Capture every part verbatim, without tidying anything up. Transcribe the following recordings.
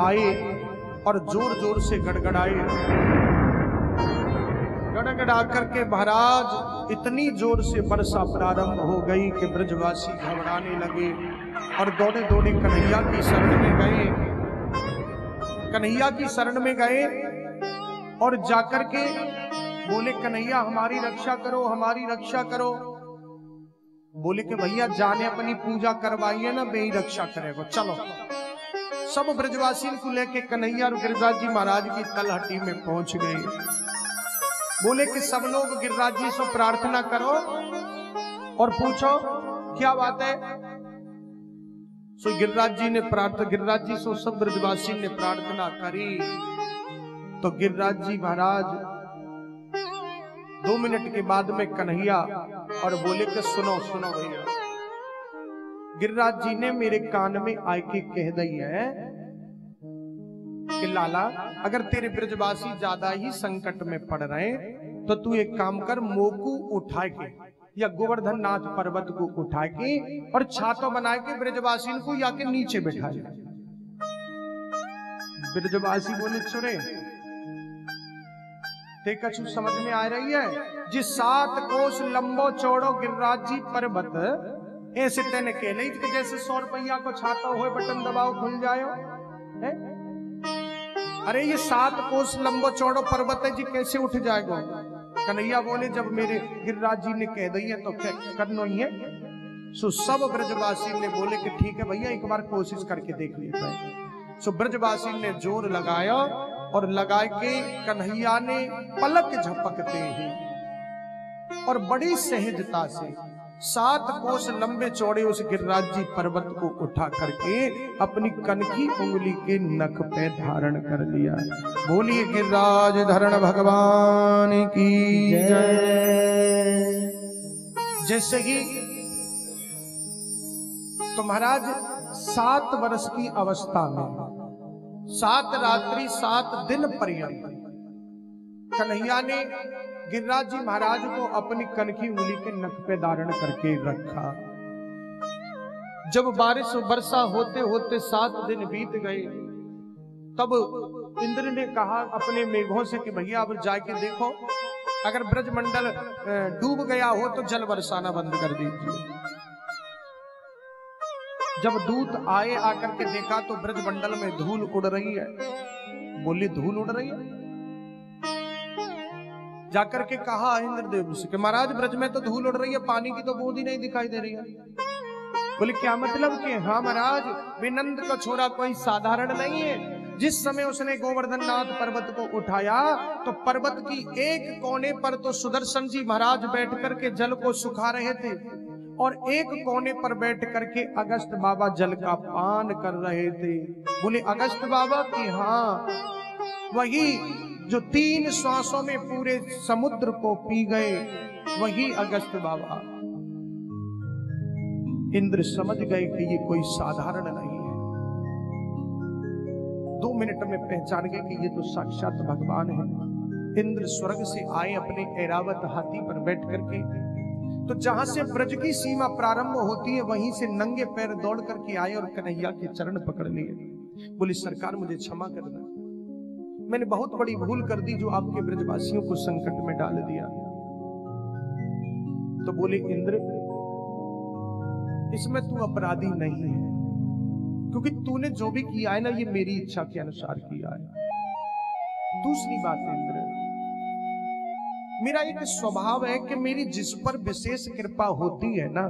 आए और जोर जोर से गड़गड़ाए। गड़गड़ा करके महाराज इतनी जोर से वर्षा प्रारंभ हो गई कि ब्रजवासी घबराने लगे और दौड़े दौड़े कन्हैया की शरण में गए। कन्हैया की शरण में गए और जाकर के बोले, कन्हैया हमारी रक्षा करो, हमारी रक्षा करो। बोले कि भैया जाने अपनी पूजा करवाइए ना, वे ही रक्षा करेगा, चलो। सब ब्रजवासी को लेके कन्हैया और गिरिराज जी महाराज की तलहटी में पहुंच गए। बोले कि सब लोग गिरिराज जी से प्रार्थना करो और पूछो क्या बात है। सो गिरिराज जी ने प्रार्थना, गिरिराज जी से सब ब्रजवासी ने प्रार्थना करी। तो गिरिराज जी महाराज दो मिनट के बाद में कन्हैया और बोले कि सुनो सुनो भैया। गिरिराज जी ने मेरे कान में आके कह दी है कि लाला, अगर तेरे ब्रजवासी ज्यादा ही संकट में पड़ रहे तो तू एक काम कर, मोकू उठा के या गोवर्धन नाथ पर्वत को उठा के और छातों बना के ब्रजवासी को या के नीचे बैठा ले। ब्रजवासी बोले, चुरे ते कछु समझ में आ रही है? जिस सात कोस लंबो चौड़ो गिरिराज जी पर्वत ऐसे तेने कहले कि जैसे सौ रुपया को छाता हो बटन दबाओ खुल जायो है? अरे ये सात कोस लंबो चौड़ो पर्वत है जी, कैसे उठ जाएगा? कन्हैया बोले, जब मेरे गिरिराज जी ने कह दी है तो करना ही है। सो सब ब्रजवासी ने बोले कि ठीक है भैया, एक बार कोशिश करके देख लेते हैं। सो ब्रजवासी ने जोर लगाया और लगा के कन्हैया ने पलक झपकते ही और बड़ी सहजता से सात कोस लंबे चौड़े उस गिरिराज जी पर्वत को उठा करके अपनी कनकी उंगली के नख पे धारण कर लिया। बोलिए गिरिराज धरण भगवान की जय। जैसे ही तो महाराज सात वर्ष की अवस्था में सात रात्रि सात दिन पर्यंत कन्हैया ने गिरिराज जी महाराज को अपनी कनकी उंगली के नख पे धारण करके रखा। जब बारिश वर्षा होते होते सात दिन बीत गए, तब इंद्र ने कहा अपने मेघों से कि भैया अब जाके देखो, अगर ब्रजमंडल डूब गया हो तो जल बरसाना बंद कर दीजिए। जब दूत आए आकर के देखा तो ब्रजमंडल में धूल उड़ रही है। बोली, धूल उड़ रही है? जाकर के कहा इंद्रदेव से कि महाराज ब्रज में तो धूल उड़ रही है, पानी की तो बूंद ही नहीं दिखाई दे रही है। बोले, क्या मतलब? कि हाँ महाराज, विनंद का छोरा कोई साधारण नहीं है। जिस समय उसने गोवर्धन नाथ पर्वत को उठाया तो पर्वत की एक कोने पर तो सुदर्शन जी महाराज बैठ करके जल को सुखा रहे थे और एक कोने पर बैठ करके अगस्त बाबा जल का पान कर रहे थे। बोले, अगस्त बाबा की? हाँ, वही जो तीन श्वासों में पूरे समुद्र को पी गए, वही अगस्त बाबा। इंद्र समझ गए कि ये कोई साधारण नहीं है। दो मिनट में पहचान गए कि ये तो साक्षात भगवान है। इंद्र स्वर्ग से आए अपने ऐरावत हाथी पर बैठ करके, तो जहां से ब्रज की सीमा प्रारंभ होती है वहीं से नंगे पैर दौड़ करके आए और कन्हैया के चरण पकड़ लिए। बोले, सरकार मुझे क्षमा करना, मैंने बहुत बड़ी भूल कर दी जो आपके ब्रजवासियों को संकट में डाल दिया। तो बोले, इंद्र इसमें तू अपराधी नहीं है, क्योंकि तूने जो भी किया है ना, ये मेरी इच्छा के अनुसार किया है। दूसरी बात इंद्र, मेरा एक स्वभाव है कि मेरी जिस पर विशेष कृपा होती है ना,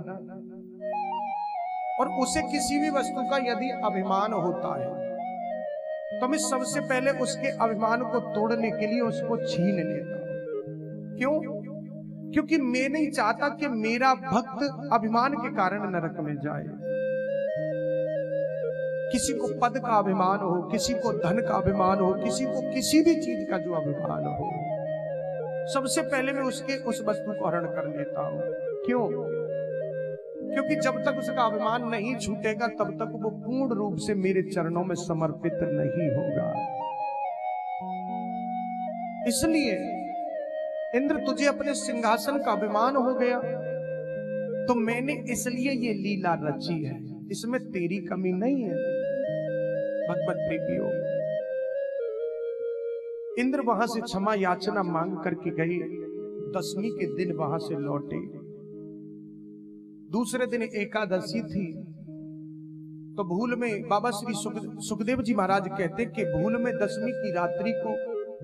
और उसे किसी भी वस्तु का यदि अभिमान होता है तो मैं सबसे पहले उसके अभिमान को तोड़ने के लिए उसको छीन लेता हूं। क्यों? क्योंकि मैं नहीं चाहता कि मेरा भक्त अभिमान के कारण नरक में जाए। किसी को पद का अभिमान हो, किसी को धन का अभिमान हो, किसी को किसी भी चीज का जो अभिमान हो, सबसे पहले मैं उसके उस वस्तु को हरण कर लेता हूं। क्यों? क्योंकि जब तक उसका अभिमान नहीं छूटेगा तब तक वो पूर्ण रूप से मेरे चरणों में समर्पित नहीं होगा। इसलिए इंद्र, तुझे अपने सिंहासन का अभिमान हो गया तो मैंने इसलिए ये लीला रची है, इसमें तेरी कमी नहीं है। भगवत प्रेमियों, इंद्र वहां से क्षमा याचना मांग करके गए। दसवीं के दिन वहां से लौटे। दूसरे दिन एकादशी थी, तो भूल में बाबा श्री सुख, सुखदेव जी महाराज कहते कि भूल में दसवीं की रात्रि को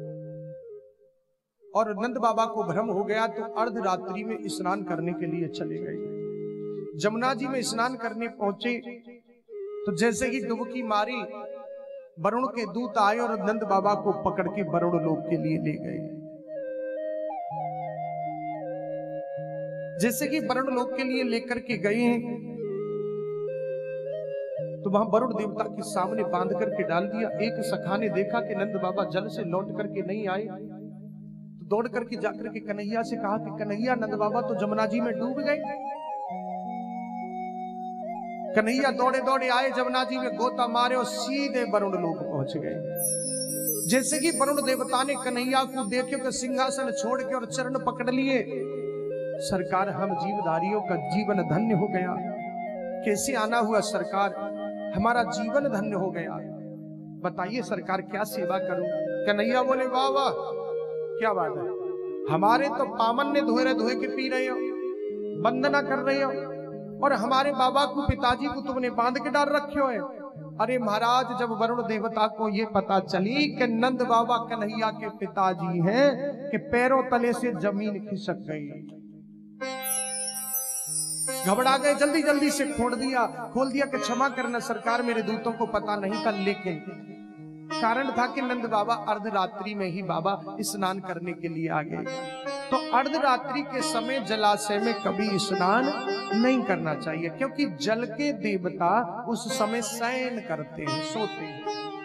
और नंद बाबा को भ्रम हो गया, तो अर्ध रात्रि में स्नान करने के लिए चले गए। जमुना जी में स्नान करने पहुंचे तो जैसे ही डुबकी मारी, वरुण के दूत आए और नंद बाबा को पकड़ के वरुण लोक के लिए ले गए। जैसे कि वरुण लोक के लिए लेकर के गए तो वहां वरुण देवता के सामने बांध करके डाल दिया। एक सखा ने देखा कि नंद बाबा जल से लौट करके नहीं आए, तो दौड़ करके जाकर के कन्हैया से कहा कि कन्हैया, नंद बाबा तो जमुना जी में डूब गए। कन्हैया दौड़े दौड़े आए, जमुना जी में गोता मारे और सीधे वरुण लोक पहुंच गए। जैसे कि वरुण देवता ने कन्हैया को देखे कि सिंहासन छोड़ के और चरण पकड़ लिए, सरकार हम जीवधारियों का जीवन धन्य हो गया। कैसे आना हुआ सरकार, हमारा जीवन धन्य हो गया। बताइए सरकार क्या सेवा करूं। कन्हैया बोले वाह वाह, क्या बात है, हमारे तो पामन ने धोए धोए के पी रहे हो, वंदना कर रहे हो, और हमारे बाबा को, पिताजी को तुमने बांध के डाल रखे हो। अरे महाराज, जब वरुण देवता को ये पता चली कि नंद बाबा कन्हैया के पिताजी हैं, कि पैरों तले से जमीन खिसक गई, घबरा गए, जल्दी जल्दी से खोल दिया खोल दिया कि क्षमा करना सरकार, मेरे दूतों को पता नहीं था। लेकिन कारण था कि नंद बाबा अर्धरात्रि में ही बाबा स्नान करने के लिए आ गए। तो अर्धरात्रि के समय जलाशय में कभी स्नान नहीं करना चाहिए, क्योंकि जल के देवता उस समय शयन करते हैं, सोते हैं।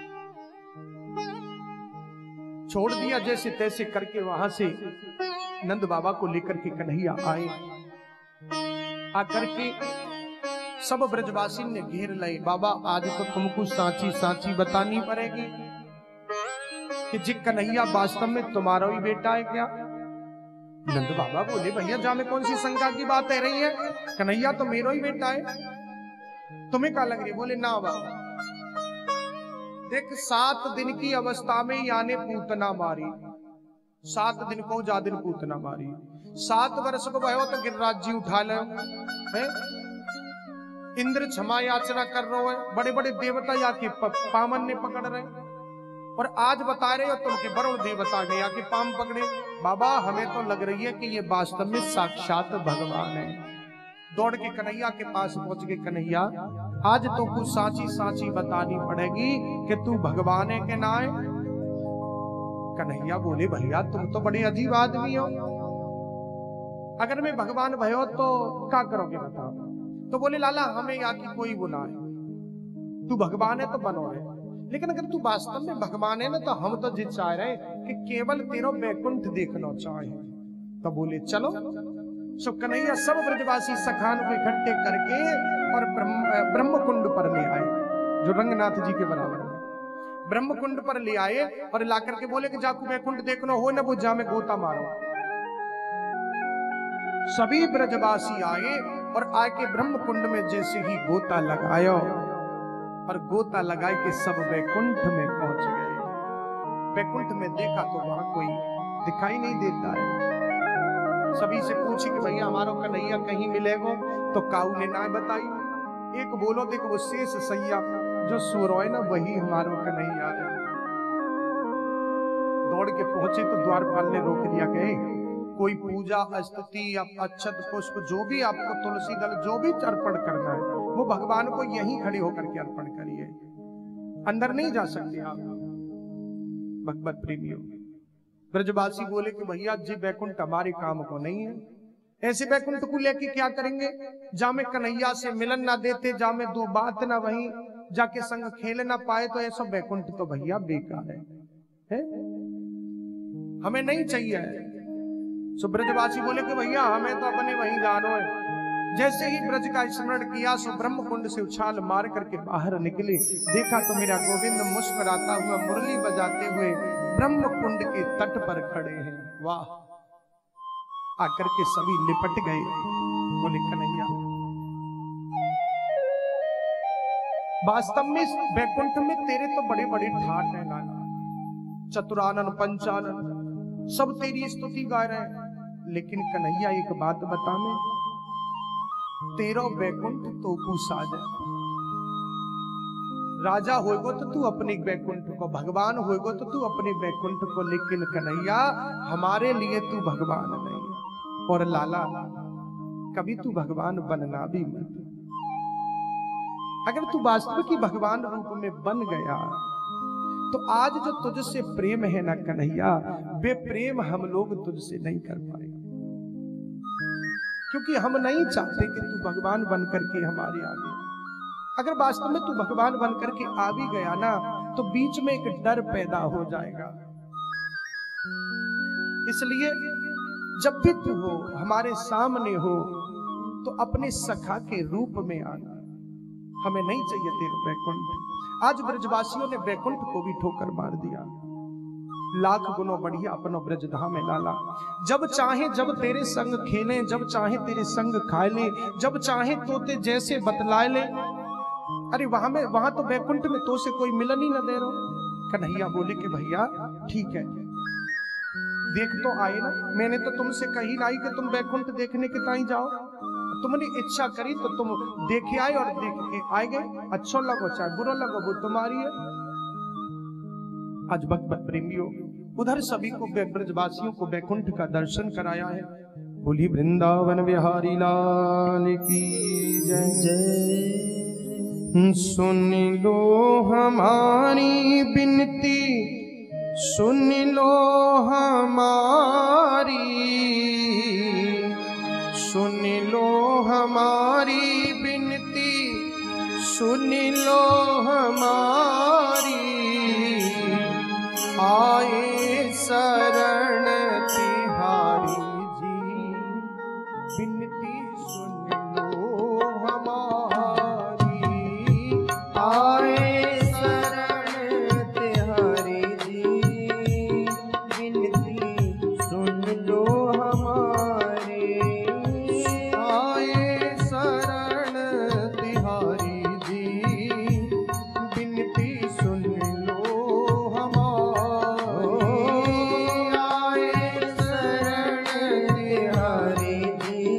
छोड़ दिया जैसे तैसे करके, वहां से नंद बाबा को लेकर के कन्हैया आए। आकर के सब ब्रजवासी ने घेर लिए। बाबा, आज तो तुमको सांची सांची बतानी पड़ेगी कि जी कन्हैया वास्तव में तुम्हारा ही बेटा है क्या। नंद बाबा बोले, भैया जा में कौन सी शंका की बात है रही है, कन्हैया तो मेरा ही बेटा है, तुम्हें क्या लग रही है। बोले ना बाबा, देख सात दिन की अवस्था में यानी पूतना मारी, सात दिन को जा दिन पूतना मारी, सात वर्ष को भयो तो गिरिराज जी उठा ले, इंद्र क्षमा याचना कर रहे है, बड़े बड़े देवता या के पामन ने पकड़ रहे, और आज बता रहे हो तुम के वरुण देवता ने या के पाम पकड़े। बाबा, हमें तो लग रही है कि ये वास्तव में साक्षात भगवान है। दौड़ के कन्हैया के पास पहुंच के, कन्हैया आज तो कुछ सांची सांची बतानी पड़ेगी कि तू भगवान है कि ना है। कन्हैया बोले, भैया तुम तो बड़े अजीब आदमी हो, अगर मैं भगवान भयो तो क्या करोगे बताओ। तो बोले, लाला हमें यहाँ की कोई गुनाह है, तू भगवान है तो बनो है, लेकिन अगर तू वास्तव में भगवान है ना, तो हम तो जिद चाह रहे कि केवल तेरा वैकुंठ देखना चाहे। तो बोले चलो। सो कन्हैया सब ब्रजवासी सखान को इकट्ठे करके और ब्रह्म कुंड पर ले आए, जो रंगनाथ जी के बराबर है। ब्रह्म कुंड पर ले आए और ला करके बोले कि जाकू वैकुंठ देखना हो ना, वो जा में गोता मारो। सभी ब्रजवासी आए और आके ब्रह्म कुंड में जैसे ही गोता लगाया और गोता लगाए के सब वैकुंठ में पहुंच गए। वैकुंठ में देखा तो वहां कोई दिखाई नहीं देता है। सभी से पूछी कि भैया हमारा कन्हैया कहीं मिलेगा, तो काऊ ने ना बताई। एक बोलो देखो, वो शेष सैया जो सो रहा है ना, वही हमारा कन्हैया है। दौड़ के पहुंचे तो द्वारपाल ने रोक दिया, गए कोई पूजा स्तुति या अक्षत पुष्प जो भी आपको तुलसी दल जो भी अर्पण करना है, वो भगवान को यहीं खड़े होकर के अर्पण करिए, अंदर नहीं जा सकते आप। भगवत प्रेमियों, ब्रजवासी बोले कि भैया जी वैकुंठ हमारे काम को नहीं है, ऐसे वैकुंठ को लेके क्या करेंगे, जा में कन्हैया से मिलन ना देते, जा में दो बात ना वहीं जाके संग खेल ना पाए, तो ऐसा वैकुंठ तो भैया बेकार है, है? हमें नहीं चाहिए है। सो ब्रजवासी बोले कि भैया हमें तो अपने वहीं जानो है। जैसे ही ब्रज का स्मरण किया, सो ब्रह्म कुंड से उछाल मार करके बाहर निकले। देखा तो मेरा गोविंद मुस्कुराता हुआ मुरली बजाते हुए ब्रह्म कुंड के तट पर खड़े हैं। वाह! आकर के सभी लिपट गए। बोले कन्हैया वास्तव में वैकुंठ में तेरे तो बड़े बड़े ठाट हैं लाला, चतुरानन पंचानन सब तेरी स्तुति गा रहे हैं, लेकिन कन्हैया एक बात बता मैं, तेरा वैकुंठ तो पूसा जाए। राजा होएगो तो तू अपने वैकुंठ को, भगवान होएगो तो तू अपने वैकुंठ को, लेकिन कन्हैया हमारे लिए तू भगवान नहीं है। और लाला कभी तू भगवान बनना भी मत। अगर तू वास्तव की भगवान रूप में बन गया तो आज जो तुझसे प्रेम है ना कन्हैया, वे प्रेम हम लोग तुझसे नहीं कर पाए, क्योंकि हम नहीं चाहते कि तू भगवान बन करके हमारे आगे। अगर वास्तव में तू भगवान बन करके आ भी गया ना, तो बीच में एक डर पैदा हो जाएगा। इसलिए जब भी तू हो हमारे सामने हो तो अपने सखा के रूप में आना। हमें नहीं चाहिए तेरे वैकुंठ। आज ब्रजवासियों ने वैकुंठ को भी ठोकर मार दिया। लाख गुनों बढ़िया अपनो ब्रज धाम है लाला। जब चाहे जब तेरे संग खेले, जब चाहे तेरे संग खाए ले, जब चाहे तोते जैसे बतलाए ले। अरे वहां में वहां तो वैकुंठ में तो से कोई मिलन ही न दे रहा। कन्हैया बोले कि भैया ठीक है, देख तो आए ना, मैंने तो तुमसे कही नहीं कि तुम वैकुंठ देखने के ताई जाओ। तुमने इच्छा करी तो तुम देखे आए और देख के आए गए। अच्छा लगो चाहे बुरा लगो वो तुम्हारी है। आज भक्त प्रेमियों उधर सभी को ब्रजवासियों को वैकुंठ का दर्शन कराया है। बोली वृंदावन बिहारी लाल की जय जय। सुन लो हमारी बिनती, सुन लो हमारी, सुन लो हमारी बिनती, सुन लो हमारी। आए शरण तिहारी जी, बिनती सुन लो हमारी। आए शरण तिहारी जी, बिनती सुन लो हमारी। आए शरण तिहारी जी, बिनती सुन लो हमारी। आए शरण तिहारी जी,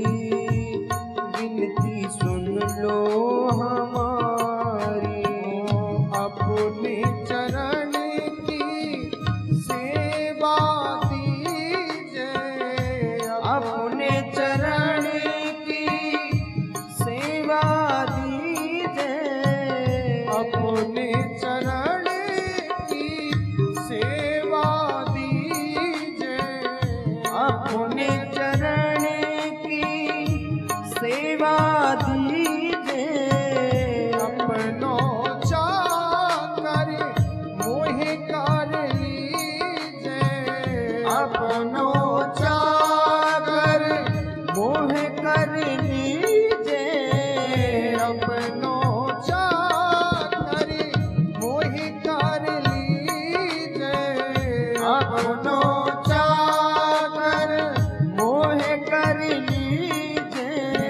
बिनती सुन लो हमारी। अपने चरण की सेवा दीजिए, अपने चरण की सेवा दीजिए, अपने चरण की सेवा दीजिए, अपने चरण की सेवा दीजिए। अपनो चाकर मोहे कर लीजिए, अपनो चाकर मोहे कर लीजिए। अपनो चाकर मोहे कर लीजिए, अपनो चाकर मोहे कर लीजिए।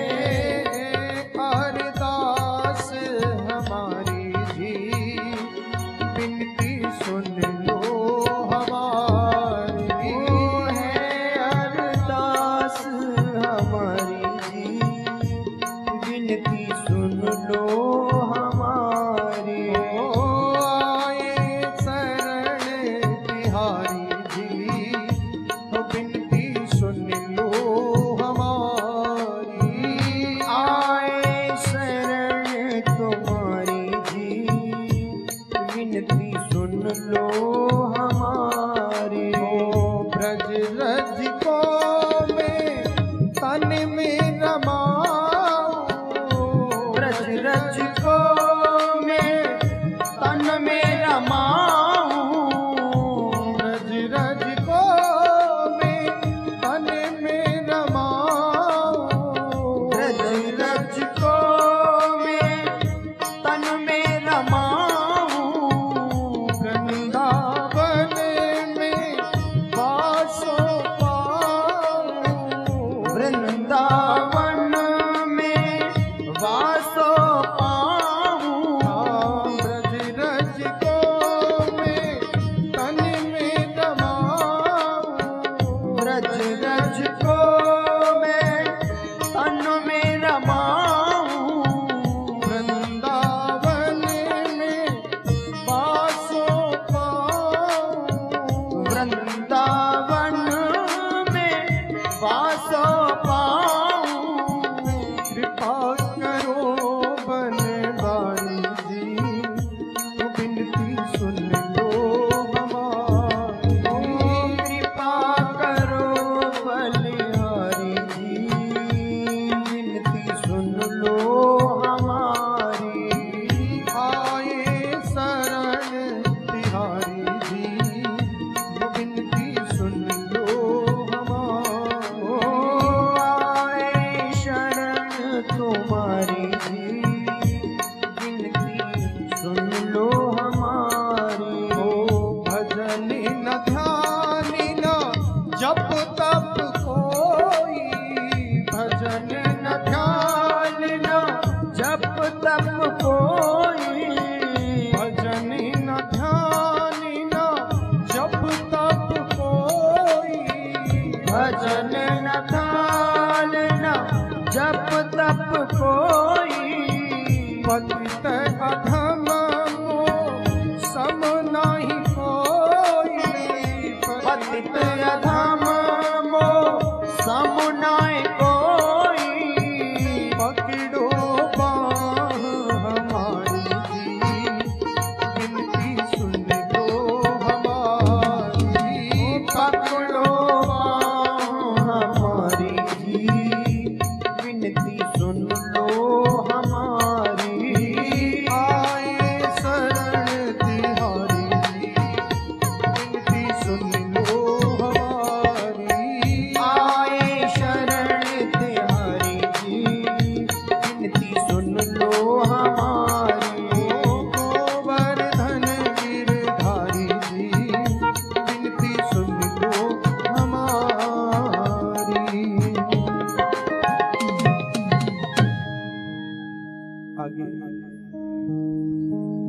अरदास हमारी जी, बिनती सुन लो हमारी। है अरदास हमारी जी, बिनती सुन लो हमारी। आए शरण तिहारी जी, बिनती सुन लो हमारी। आए शरण तुम्हारी जी, बिनती सुन लो हमारी। ब्रज रज को मैं तन में रमाऊं, ब्रज रज को मैं तन में रमाऊं। ब्रज रज को मैं तन में रमाऊं, ब्रज रज को मैं तन में रमाऊं। वृंदावन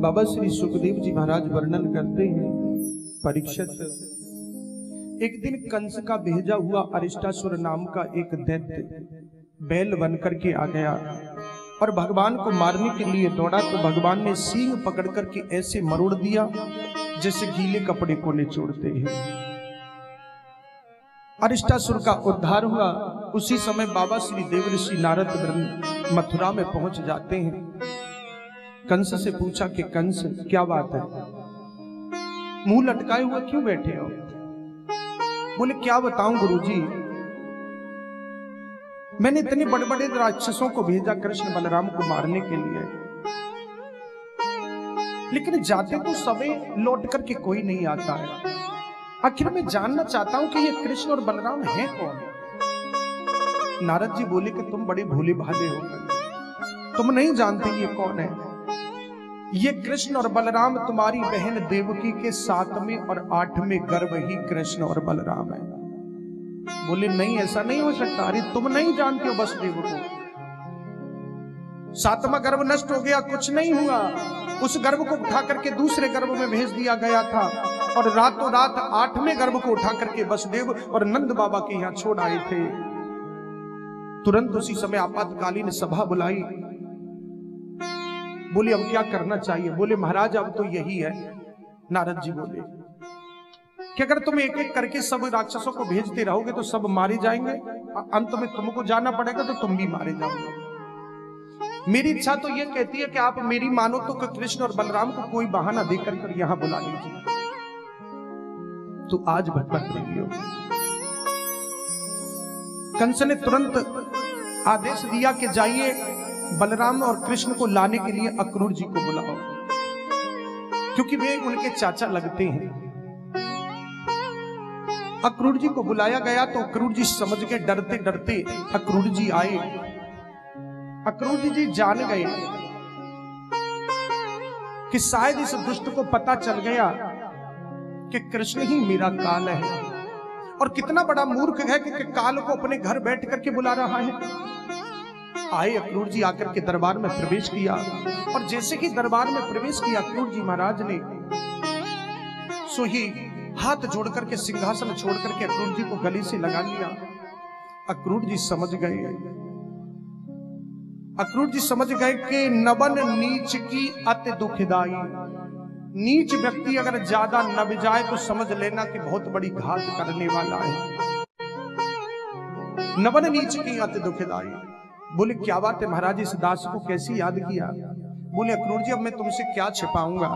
बाबा श्री सुखदेव जी महाराज वर्णन करते हैं, परीक्षित, एक दिन कंस का भेजा हुआ अरिष्टासुर नाम का एक दैत्य बैल बनकर के आ गया और भगवान को मारने के लिए दौड़ा, तो भगवान ने सींग पकड़ करके ऐसे मरोड़ दिया जैसे गीले कपड़े को निचोड़ते हैं। अरिष्टासुर का उद्धार हुआ। उसी समय बाबा श्री देवर्षि नारद मथुरा में पहुंच जाते हैं। कंस से पूछा कि कंस क्या बात है, मुंह लटकाए हुए क्यों बैठे हो? बोले क्या बताऊं गुरुजी, मैंने इतने बड़े बड़े राक्षसों को भेजा कृष्ण बलराम को मारने के लिए, लेकिन जाते तो सबे लौट करके कोई नहीं आता है। आखिर मैं जानना चाहता हूं कि ये कृष्ण और बलराम हैं कौन? नारद जी बोले कि तुम बड़े भोले भाले हो, तुम नहीं जानते ये कौन है। ये कृष्ण और बलराम तुम्हारी बहन देवकी के सातवें और आठवें गर्भ ही कृष्ण और बलराम है। बोले नहीं, ऐसा नहीं हो सकता। अरे तुम नहीं जानते हो वसुदेव को, सातवां गर्भ नष्ट हो गया, कुछ नहीं हुआ। उस गर्भ को उठा करके दूसरे गर्भ में भेज दिया गया था और रातों रात आठवें गर्भ को उठा करके वसुदेव और नंद बाबा के यहाँ छोड़ आए थे। तुरंत उसी समय आपातकालीन सभा बुलाई। बोले अब क्या करना चाहिए? बोले महाराज अब तो यही है। नारद जी बोले कि अगर तुम एक एक करके सब राक्षसों को भेजते रहोगे तो सब मारे जाएंगे, अंत में तुमको जाना पड़ेगा तो तुम भी मारे जाओगे। मेरी इच्छा तो यह कहती है कि आप मेरी मानो तो कृष्ण और बलराम को कोई बहाना देकर कर यहां बुला लीजिए। तो आज भटभट रही हो। कंस ने तुरंत आदेश दिया कि जाइए बलराम और कृष्ण को लाने के लिए अक्रूर जी को बुलाओ, क्योंकि वे उनके चाचा लगते हैं। अक्रूर जी को बुलाया गया तो अक्रूर जी समझ के डरते डरते अक्रूर जी आए। अक्रूर जी, जी जान गए कि शायद इस दुष्ट को पता चल गया कि कृष्ण ही मेरा काल है, और कितना बड़ा मूर्ख है कि काल को अपने घर बैठ करके बुला रहा है। आए अक्रूर जी, आकर के दरबार में प्रवेश किया, और जैसे ही दरबार में प्रवेश किया अक्रूर जी महाराज ने सो ही हाथ जोड़ करके सिंहासन छोड़ करके अक्रूर जी को गले से लगा लिया। अक्रूर जी समझ गए अक्रूर जी समझ गए कि नबन नीच की अति दुखदाई। नीच व्यक्ति अगर ज्यादा नब जाए तो समझ लेना कि बहुत बड़ी घात करने वाला है। नबन नीच की अति दुखदाई। बोले क्या बात है महाराज, इस दास को कैसे याद किया? बोले अक्रूर जी अब मैं तुमसे क्या छिपाऊंगा,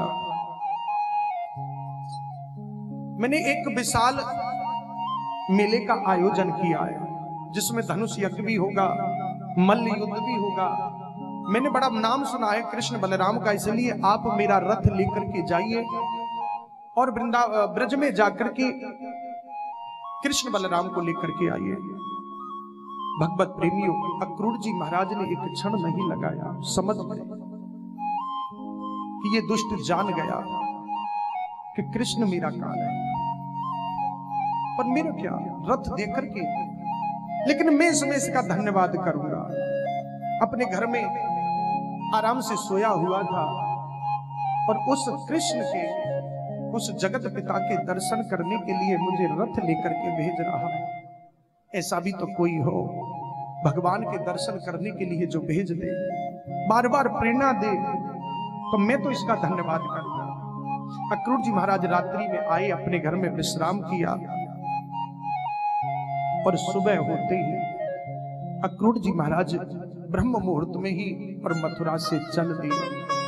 मैंने एक विशाल मेले का आयोजन किया है जिसमें धनुष यज्ञ भी होगा, मल्ल युद्ध भी होगा। मैंने बड़ा नाम सुना है कृष्ण बलराम का, इसलिए आप मेरा रथ लेकर के जाइए और वृंदा ब्रज में जाकर के कृष्ण बलराम को लेकर के आइए। भगवत प्रेमियों, अक्रूर जी महाराज ने एक क्षण नहीं लगाया, समझ गए कि ये दुष्ट जान गया कि कृष्ण मेरा काल है, पर मेरा क्या रथ देकर के, लेकिन मैं इसमें इसका धन्यवाद करूंगा। अपने घर में आराम से सोया हुआ था और उस कृष्ण के, उस जगत पिता के दर्शन करने के लिए मुझे रथ लेकर के भेज रहा है। ऐसा भी तो कोई हो भगवान के दर्शन करने के लिए जो भेज दे, बार बार प्रेरणा दे, तो मैं तो इसका धन्यवाद करूंगा। अक्रूर जी महाराज रात्रि में आए, अपने घर में विश्राम किया और सुबह होते ही अक्रूर जी महाराज ब्रह्म मुहूर्त में ही और मथुरा से चल दिए।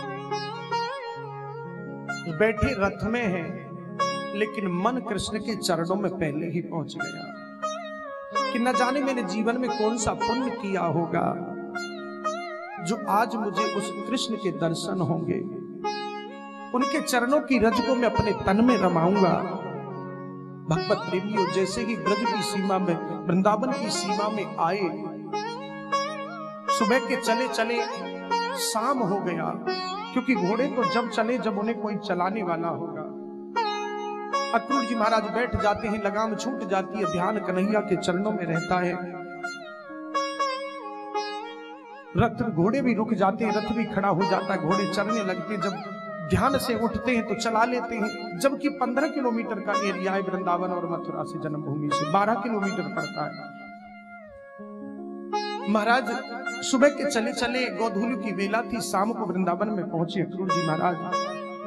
बैठे रथ में हैं, लेकिन मन कृष्ण के चरणों में पहले ही पहुंच गया कि न जाने मैंने जीवन में कौन सा पुण्य किया होगा जो आज मुझे उस कृष्ण के दर्शन होंगे। उनके चरणों की रज को मैं अपने तन में रमाऊंगा। भगवत प्रेमियों, जैसे ही ब्रज की सीमा में, वृंदावन की सीमा में आए, सुबह के चले चले शाम हो गया, क्योंकि घोड़े तो जब चले जब उन्हें कोई चलाने वाला होगा। अक्रूर जी महाराज बैठ जाते हैं, लगाम छूट जाती है, ध्यान कन्हैया के चरणों में रहता है। रथ घोड़े भी रुक जाते हैं, रथ भी खड़ा हो जाता है, घोड़े चलने लगते। जब ध्यान से उठते हैं तो चला लेते हैं, जबकि पंद्रह किलोमीटर का एरिया है वृंदावन और मथुरा से, जन्मभूमि से बारह किलोमीटर पड़ता है। महाराज सुबह के चले चले गोधूली की बेला थी, शाम को वृंदावन में पहुंचे अक्रूर जी महाराज।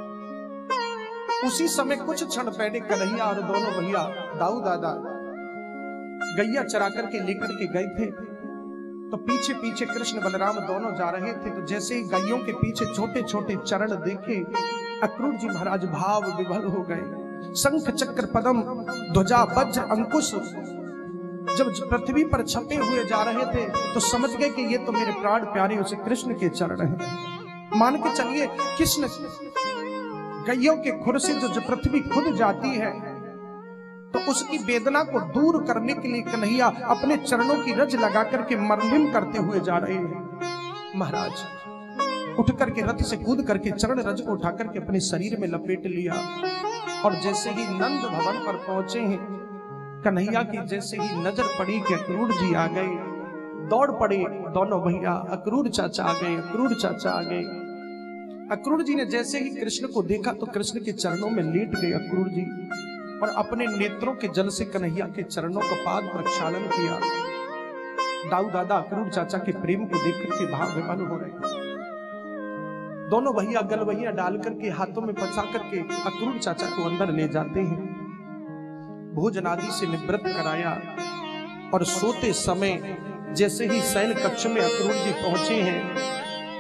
उसी समय कुछ क्षण पहले कन्हैया और दोनों भैया दाऊ दादा गैया चरा करके लेकर के गए थे, तो पीछे पीछे कृष्ण बलराम दोनों जा रहे थे। तो जैसे ही गायों के पीछे छोटे छोटे चरण देखे, अक्रूर जी महाराज भाव विभल हो गए। शंख चक्र पदम ध्वजा वज्र अंकुश जब पृथ्वी पर छपे हुए जा रहे थे, तो समझ गए कि ये तो मेरे प्राण प्यारे उसे कृष्ण के चरण हैं। मान के चलिए, कृष्ण गायों के खुर से जो पृथ्वी खुद जाती है, तो उसकी वेदना को दूर करने के लिए कन्हैया अपने चरणों की रज लगा करके मरलिम करते हुए जा रहे हैं। महाराज उठ करके रथ से कूद करके चरण रज को उठा करके अपने शरीर में लपेट लिया, और जैसे ही नंद भवन पर पहुंचे हैं, कन्हैया की जैसे ही नजर पड़ी कि अक्रूर जी आ गए, दौड़ पड़े दोनों भैया, अक्रूर चाचा आ गए, अक्रूर चाचा आ गए। अक्रूर जी ने जैसे ही कृष्ण को देखा तो कृष्ण के चरणों में लेट गए अक्रूर जी, और अपने नेत्रों के जल से कन्हैया के चरणों का पाद प्रक्षालन किया। दाऊ दादा अक्रूर चाचा के प्रेम को देख करके भाव विभल हो रहे। दोनों भैया गलवैया डाल करके हाथों में फंसा करके अक्रूर चाचा को अंदर ले जाते हैं। भोजन आदि से निवृत्त कराया, और सोते समय जैसे ही शयन कक्ष में अक्रूर जी पहुंचे हैं,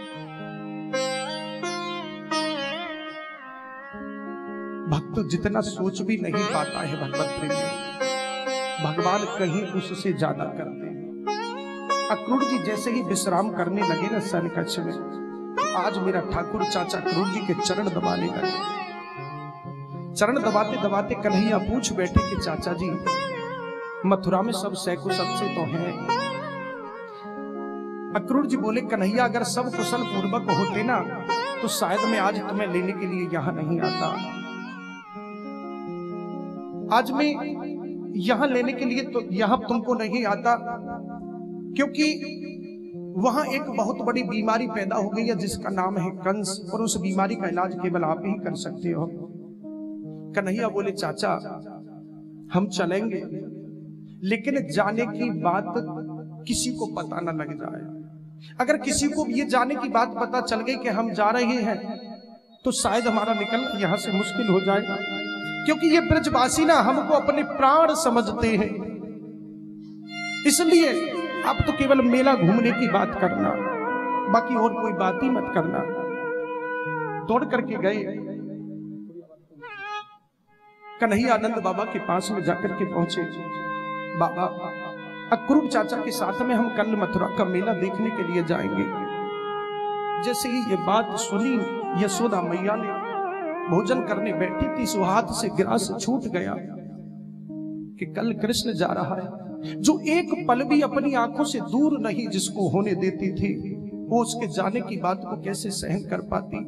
भक्त जितना सोच भी नहीं पाता है भगवत प्रेम, भगवान कहीं उससे ज्यादा करते हैं। अक्रूर जी जैसे ही विश्राम करने लगे ना शयन कक्ष में, आज मेरा ठाकुर चाचा अक्रूर जी के चरण दबाने लगे। चरण दबाते दबाते कन्हैया पूछ बैठे कि चाचा जी, मथुरा में सब सैकुशल से तो हैं। अक्रूर जी बोले, कन्हैया अगर सब कुशल पूर्वक होते ना, तो शायद मैं आज तुम्हें लेने के लिए यहां नहीं आता। आज मैं यहां लेने के लिए तो यहां तुमको नहीं आता, क्योंकि वहां एक बहुत बड़ी बीमारी पैदा हो गई है जिसका नाम है कंस, और उस बीमारी का इलाज केवल आप ही कर सकते हो। कन्हैया बोले, चाचा हम चलेंगे, लेकिन जाने की बात किसी को पता न लग जाए। अगर किसी को ये जाने की बात पता चल गई कि हम जा रहे हैं, तो शायद हमारा निकलना यहां से मुश्किल हो जाएगा, क्योंकि ये ब्रजवासी ना हमको अपने प्राण समझते हैं। इसलिए आप तो केवल मेला घूमने की बात करना, बाकी और कोई बात ही मत करना। दौड़ करके गए, कन्हैया आनंद बाबा के पास में जाकर के पहुंचे। बाबा, अक्रूर चाचा के साथ में हम कल मथुरा का मेला देखने के लिए जाएंगे। जैसे ही ये बात सुनी, यशोदा मैया ने भोजन करने बैठी थी, सो हाथ से गिलास छूट गया कि कल कृष्ण जा रहा है। जो एक पल भी अपनी आंखों से दूर नहीं जिसको होने देती थी, वो उसके जाने की बात को कैसे सहन कर पाती।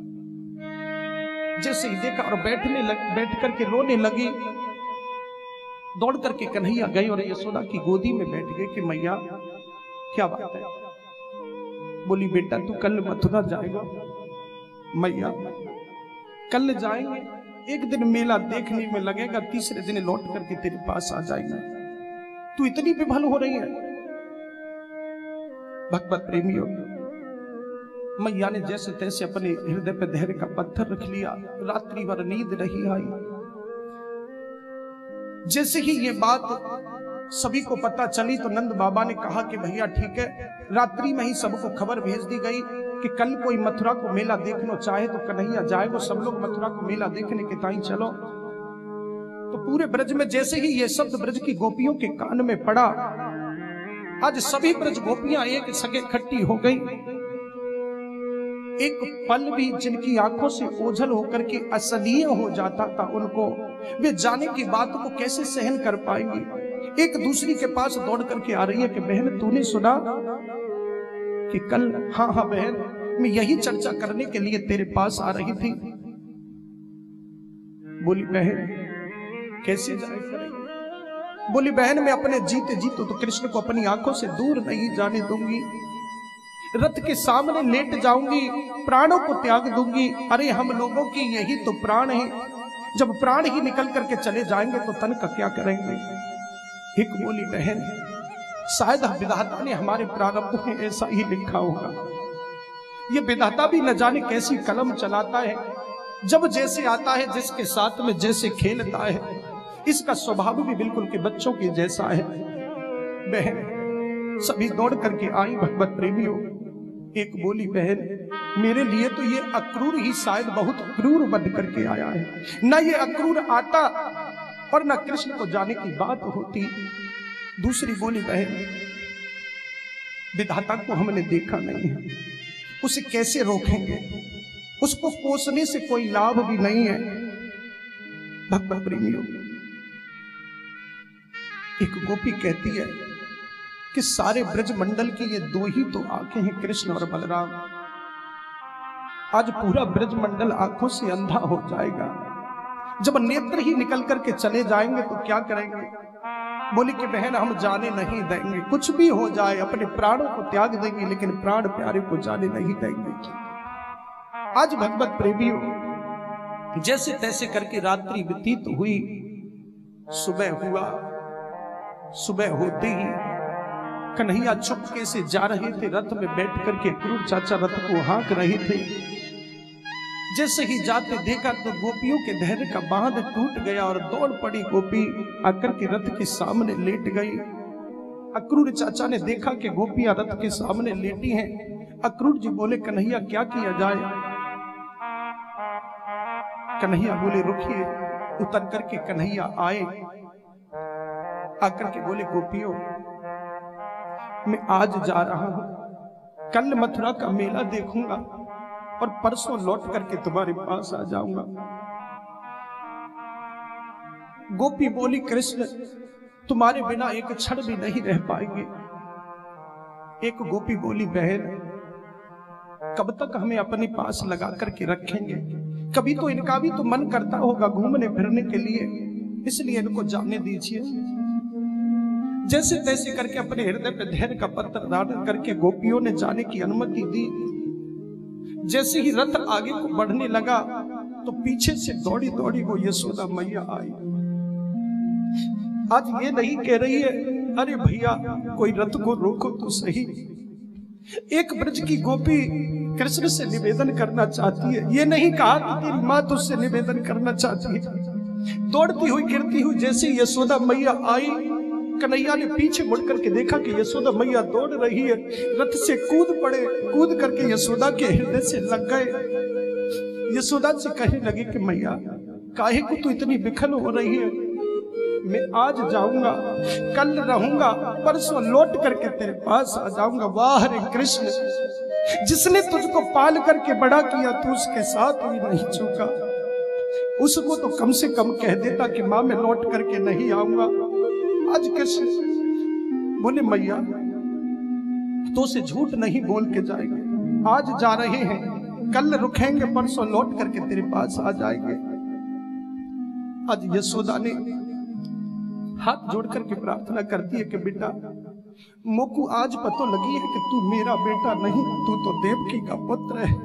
जैसे ही देखा और बैठने लग बैठ करके रोने लगी। दौड़ करके कन्हैया गए और यशोदा की गोदी में बैठ गए कि मैया क्या बात है। बोली, बेटा तू कल मथुरा जाएगा? मैया कल जाएंगे, एक दिन मेला देखने में लगेगा, तीसरे दिन लौट करके तेरे पास आ जाएगा। तू इतनी विभल हो रही है। भगवत प्रेमियों, मैया ने जैसे तैसे अपने हृदय पर धैर्य का पत्थर रख लिया। रात्रि भर नींद नहीं आई। जैसे ही ये बात सभी को पता चली, तो नंद बाबा ने कहा कि भैया ठीक है, रात्रि में ही सबको खबर भेज दी गई कि कल कोई मथुरा को मेला देखना चाहे तो कन्हैया जाएगा, सब लोग मथुरा को मेला देखने के ताई चलो। तो पूरे ब्रज में जैसे ही ये शब्द ब्रज की गोपियों के कान में पड़ा, आज सभी ब्रज गोपियां एक सगे इकट्ठी हो गई। एक पल भी जिनकी आंखों से ओझल होकर के असहनीय हो जाता था उनको, वे जाने की बात को कैसे सहन कर पाएंगे। एक दूसरी के पास दौड़ करके आ रही है कि बहन तूने सुना कि कल? हाँ हाँ बहन, मैं यही चर्चा करने के लिए तेरे पास आ रही थी। बोली, बहन कैसे जाए करेंगे? बोली, बहन मैं अपने जीते जीते तो कृष्ण को अपनी आंखों से दूर नहीं जाने दूंगी। रथ के सामने लेट जाऊंगी, प्राणों को त्याग दूंगी। अरे हम लोगों की यही तो प्राण है, जब प्राण ही निकल करके चले जाएंगे तो तन का क्या करेंगे। एक बोली बहन, शायद विधाता ने हमारे प्रारब्ध में ऐसा ही लिखा होगा। ये विधाता भी न जाने कैसी कलम चलाता है, जब जैसे आता है जिसके साथ में जैसे खेलता है, इसका स्वभाव भी बिल्कुल के बच्चों के जैसा है। बहन सभी दौड़ करके आई भगवत प्रेमियों। एक बोली बहन, मेरे लिए तो ये अक्रूर ही शायद बहुत क्रूर बन करके आया है, ना ये अक्रूर आता और ना कृष्ण को जाने की बात होती। दूसरी बोली बहन, विधाता को हमने देखा नहीं है, उसे कैसे रोकेंगे, उसको पोसने से कोई लाभ भी नहीं है। भगवत प्रेमियों, एक गोपी कहती है कि सारे ब्रज मंडल की ये दो ही तो आंखें हैं, कृष्ण और बलराम। आज पूरा ब्रज मंडल आंखों से अंधा हो जाएगा, जब नेत्र ही निकल करके चले जाएंगे तो क्या करेंगे। बोली कि बहन हम जाने नहीं देंगे, कुछ भी हो जाए अपने प्राणों को त्याग देंगे, लेकिन प्राण प्यारे को जाने नहीं देंगे। आज भगवत प्रेमियों, जैसे तैसे करके रात्रि व्यतीत हुई, सुबह हुआ। सुबह होते ही कन्हैया चुपके से जा रहे थे, रथ में बैठ करके क्रूर चाचा रथ को हाँक रहे थे। जैसे ही जाते देखा तो गोपियों के धैर्य का बांध टूट गया और दौड़ पड़ी गोपी, आकर के रथ के सामने लेट गई। अक्रूर चाचा ने देखा कि गोपियां रथ के सामने लेटी हैं। अक्रूर जी बोले, कन्हैया क्या किया जाए। कन्हैया बोले, रुकिए। उतर करके कन्हैया आए, आकर के बोले, गोपियों मैं आज जा रहा हूं, कल मथुरा का मेला देखूंगा और परसों लौट करके तुम्हारे पास आ जाऊंगा। गोपी बोली, कृष्ण तुम्हारे बिना एक क्षण भी नहीं रह पाएंगे। एक गोपी बोली, बहन कब तक हमें अपने पास लगा करके रखेंगे, कभी तो इनका भी तो मन करता होगा घूमने फिरने के लिए, इसलिए इनको जाने दीजिए। जैसे तैसे करके अपने हृदय पे धैर्य का पत्र धारण करके गोपियों ने जाने की अनुमति दी। जैसे ही रथ आगे को बढ़ने लगा तो पीछे से दौड़ी दौड़ी वो यशोदा मैया आई। आज ये नहीं कह रही है, अरे भैया कोई रथ को रोको तो सही। एक ब्रज की गोपी कृष्ण से निवेदन करना चाहती है, ये नहीं कहा कि तेरी माँ तुझसे निवेदन करना चाहती है। दौड़ती हुई गिरती हुई जैसे यशोदा मैया आई, कन्हैया ने पीछे मुड़ करके देखा कि यशोदा मैया दौड़ रही है। रथ से कूद पड़े, कूद करके यशोदा के हृदय से लग गए। यशोदा से कहने लगे कि मैया काहे को तू इतनी विखल हो रही है, मैं आज जाऊंगा, कल रहूंगा, परसों लौट करके तेरे पास आ जाऊंगा। वाह रे कृष्ण, जिसने तुझको पाल करके बड़ा किया तू उसके साथ भी नहीं चूका। उसको तो कम से कम कह देता कि मां मैं लौट करके नहीं आऊंगा। आज कृष्ण बोले, मैया तो उसे झूठ नहीं बोल के जाएंगे, आज जा रहे हैं, कल रुकेंगे, परसों लौट करके तेरे पास आ जाएंगे। आज यशोदा ने हाथ जोड़ करके प्रार्थना करती है कि बेटा मोकू आज पतो लगी है कि तू मेरा बेटा नहीं, तू तो देवकी का पुत्र है।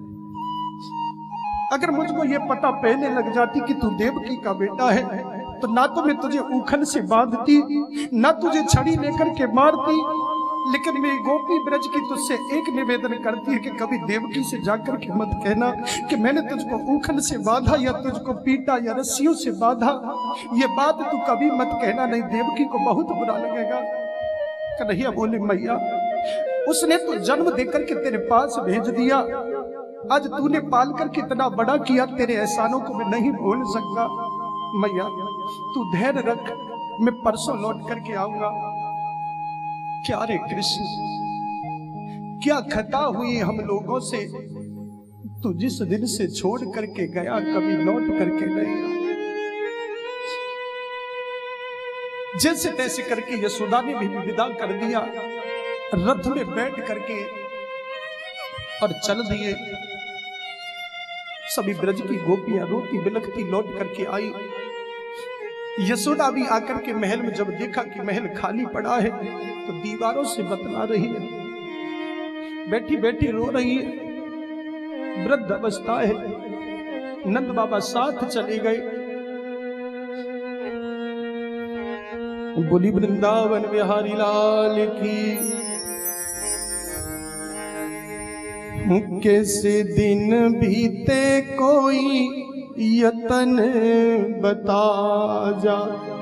अगर मुझको ये पता पहले लग जाती कि तू देवकी का बेटा है तो ना तो मैं तुझे उखल से बांधती, ना तुझे छड़ी लेकर के मारती। लेकिन मेरी गोपी ब्रज की तुझसे एक निवेदन करती है कि कभी देवकी से जाकर के मत कहना कि मैंने तुझको उखल से बांधा या तुझको पीटा या रस्सियों से बांधा। ये बात तू कभी मत कहना, नहीं देवकी को बहुत बुरा लगेगा। कन्हैया बोले, मैया उसने तो जन्म देकर के तेरे पास भेज दिया, आज तूने पाल कर कितना बड़ा किया, तेरे एहसानों को मैं नहीं भूल सकता। मैया तू धैर्य रख, मैं परसों लौट करके आऊंगा। क्या रे कृष्ण, क्या खता हुई हम लोगों से, तू जिस दिन से छोड़ करके गया कभी लौट करके नहीं आया। जैसे तैसे करके यशोदा ने भी विदा कर दिया, रथ में बैठ करके और चल दिए। सभी ब्रज की गोपियां रोती बिलखती लौट करके आई। यशोदा भी आकर के महल में जब देखा कि महल खाली पड़ा है तो दीवारों से बतला रही है। बैठी बैठी रो रही है, वृद्ध अवस्था है। नंद बाबा साथ चले गए। बोली वृंदावन बिहारी लाल की। कैसे दिन बीते कोई यतन बता जा,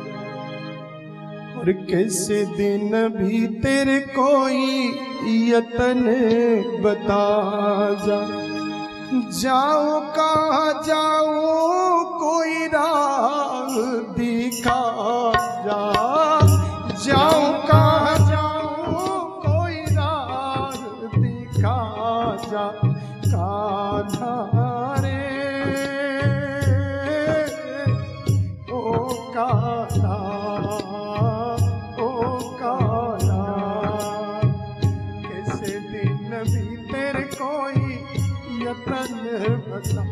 और कैसे दिन बीते रे कोई यतन बता जा। जाओ कहाँ जाओ कोई राह दिखा जा, जाओ कहाँ जाओ कोई राह दिखा जा। कान्हा रे ओ कान्हा, ओ कान्हा, कैसे दिन बीते रे कोई यतन बता,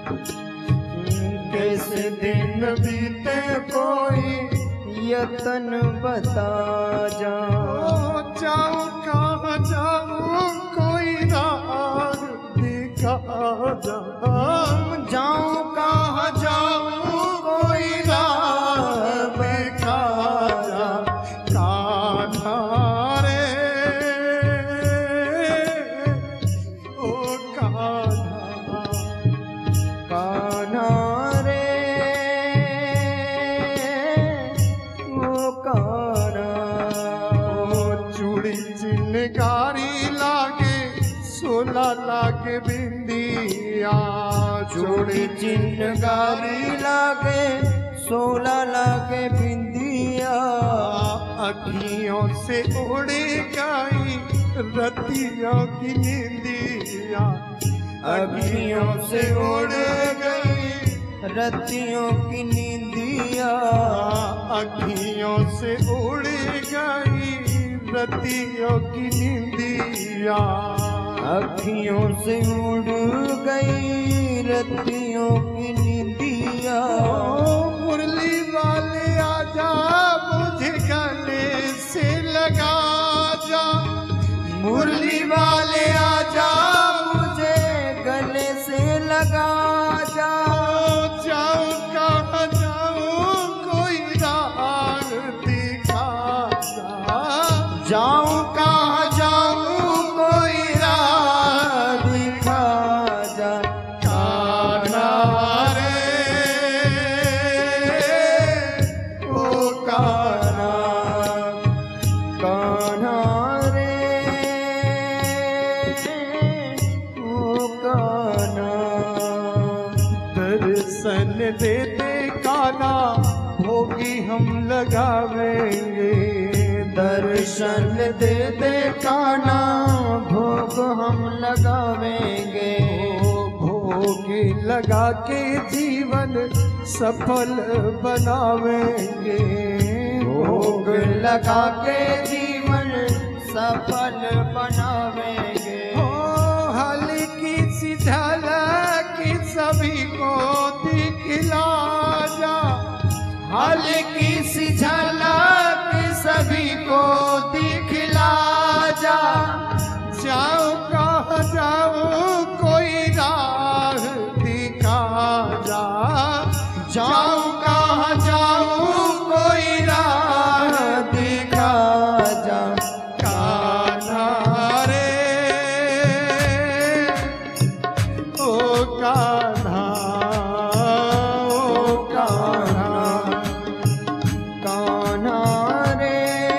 कैसे दिन बीते कोई यतन बता जा। जाओ कहाँ जाओ कोई राह दिखा जा, जाऊं कहाँ जाऊं कोई राह दिखा जा। कान्हा रे ओ कान्हा, कान्हा रे ओ कान्हा। चूड़ी चिनगारी लागे सोला लागे बिंदिया, चूड़ी चिनगारी लागे सोला लागे बिंदिया। अखियों से उड़ी गई रतियों की नींदिया, अखियों से उड़ गई रतियों की नींदिया। अखियों से उड़ गई रतियों की नींदिया, अखियों से उड़ गई रतियों की नींदिया। मुरली वाले आजा मुझे गले से लगा जा, मुरली वाले आजा मुझे गले से लगा जा। जाओ कहाँ जाओ कोई राह दिखा जा, जाऊं कहाँ जाऊं कोई राह दिखा जा। कान्हा रे ओ कान्हा, कान्हा रे ओ कान्हा। दर्शन दे दे कान्हा भोगी हम लगावेंगे, दर्शन दे दे कान्हा भोग हम लगावेंगे। भोगी लगा के जीवन सफल बनावेंगे, भोग लगा के जीवन सफल बनावेंगे। ओ हल्की सी झलक सभी को दिखला जा, हल्की सी झलक सभी को दिखला जा। जाओ कहाँ जाओ कोई राह दिखा जा, जाऊं कहाँ जाऊं कोई राह दिखा जा। कान्हा रे ओ कान्हा, ओ कान्हा, कान्हा रे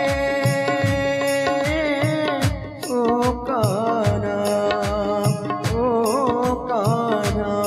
ओ कान्हा, ओ कान्हा।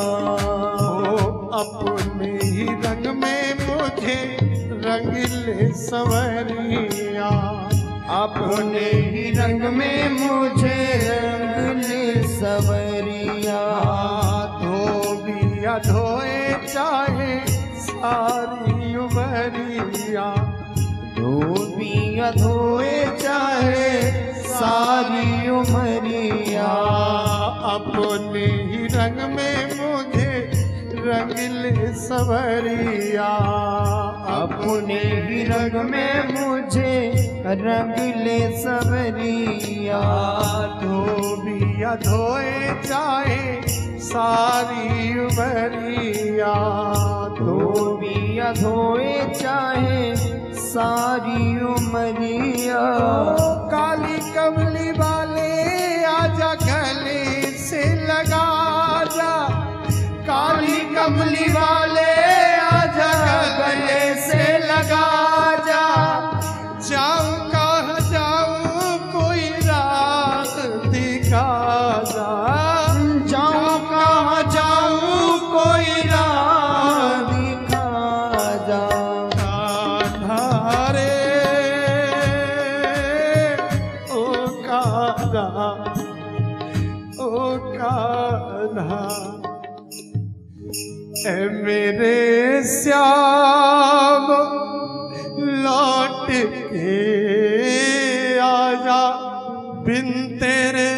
अपने ही रंग में मुझे रंग ले संवरिया, अपने ही रंग में मुझे रंग ले सवरिया। धोबिया धोए चाहे सारी उमरिया, धोबिया धोए चाहे सारी उमरिया। अपने ही रंग में मुझे रंग ले संवरिया, अपने ही रंग में मुझे रंग ले सवरिया। धोबिया धोए चाहे सारी उमरिया, धोबिया धोए चाहे सारी उमरिया। काली कमली वाले आजा गले से लगा जा, काली कमली वाले आजा गले से लगा जा। जाऊं कहाँ जाऊं कोई राह दिखा जा, जाऊं कहाँ जाऊं कोई राह दिखा जा। कान्हा रे ओ कान्हा, ओ कान्हा ऐ मेरे श्याम लौट के आजा, बिन तेरे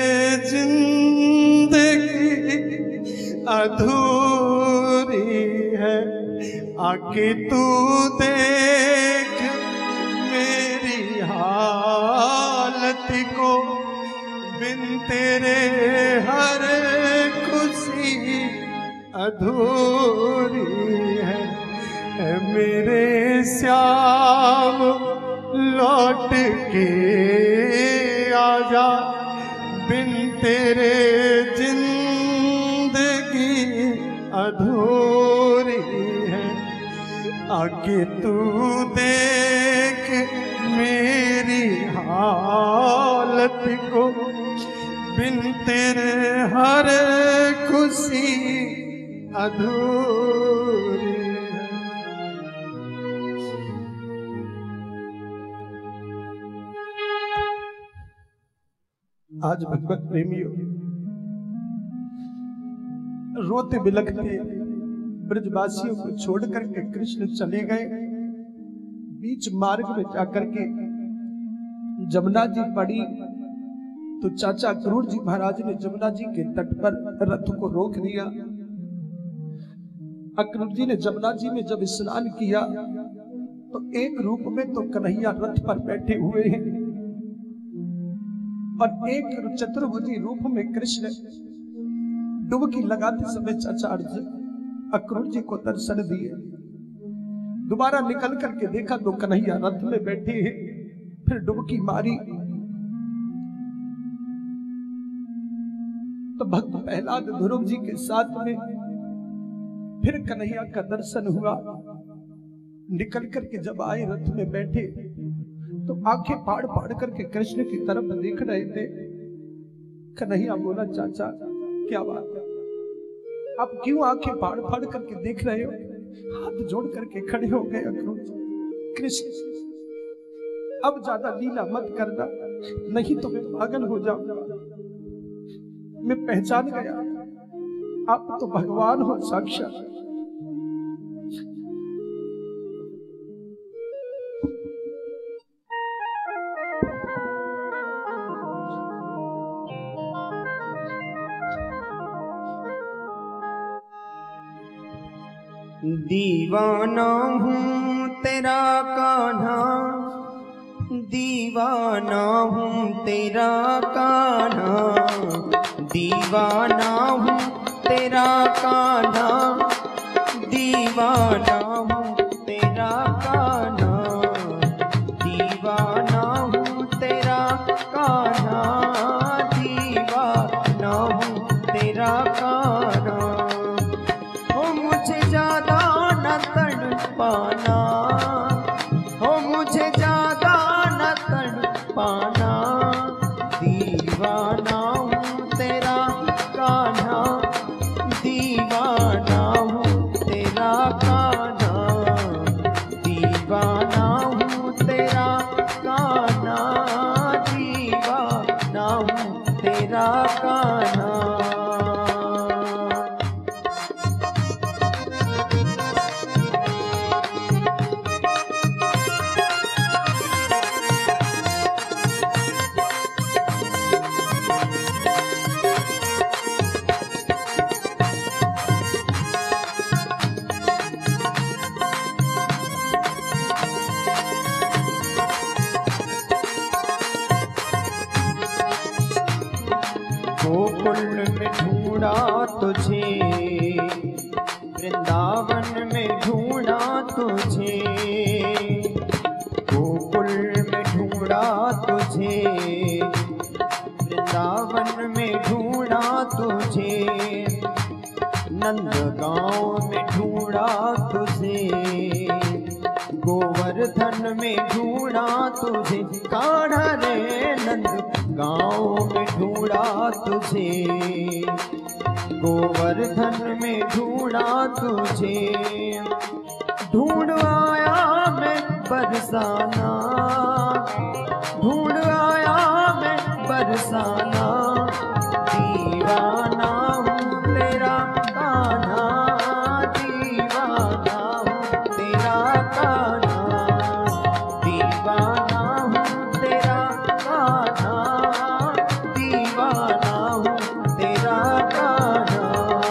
जिंदगी अधूरी है। आके तू देख मेरी हालत को, बिन तेरे हर खुशी अधूरी है। ऐ मेरे श्याम लौट के आजा, बिन तेरे जिंदगी अधूरी है। आगे तू देख मेरी हालत को, बिन तेरे हर खुशी अधूरी है। आज भगवत प्रेमियों रोते बिलखते ब्रजवासियों को छोड़ करके कृष्ण चले गए। बीच मार्ग में जाकर के जमुना जी पड़ी तो चाचा क्रूर जी महाराज ने जमुना जी के तट पर रथ को रोक दिया। अक्रूर जी ने जमुना जी में जब स्नान किया तो एक रूप में तो कन्हैया रथ पर बैठे हुए हैं और एक चतुर्भुजी रूप में कृष्ण डुबकी लगाते समय चाचा अर्जुन अक्रूर जी को दर्शन दिए। दोबारा निकल करके देखा तो कन्हैया रथ में बैठे हैं। फिर डुबकी मारी तो भक्त प्रहलाद ध्रुव जी के साथ में फिर कन्हैया का दर्शन हुआ। निकल करके जब आए रथ में बैठे तो आंखें फाड़ फाड़ करके कृष्ण की तरफ देख रहे थे। कन्हैया बोला चाचा क्या बात है, आप क्यों आंखें फाड़ फाड़ करके देख रहे हो? हाथ जोड़ करके खड़े हो गए अक्रूर जी। कृष्ण अब ज्यादा लीला मत करना, नहीं तो मैं पागल हो जाऊंगा। मैं पहचान गया आप तो भगवान हो साक्षात। दीवाना हूँ तेरा कान्हा, दीवाना हूँ तेरा कान्हा, दीवाना हूँ तेरा कान्हा, दीवाना हूँ तेरा कान्हा, दीवाना हूँ तेरा कान्हा, दीवाना हूँ तेरा कान्हा। हो मुझे ज्यादा न तड़पाना, हो मुझे ज्यादा न तड़पाना, दीवाना हूँ तेरा कान्हा, दीवाना हूँ तेरा कान्हा, दीवाना हूँ तेरा कान्हा, दीवाना हूँ तेरा कान्हा। गोकुल में ढूंढा तुझे, वृंदावन में ढूंढा तुझे, नंदगांव में ढूंढा तुझे, गोवर्धन में ढूंढा तुझे, कान्हा रे नंदगांव में ढूंढा तुझे, गोवर्धन में ढूंढा तुझे, ढूंढ आया मैं बरसाना, ढूंढ आया मैं बरसाना, दीवाना हूँ तेरा कान्हा, दीवाना हूँ तेरा कान्हा, दीवाना हूँ तेरा कान्हा, दीवाना हूँ तेरा कान्हा।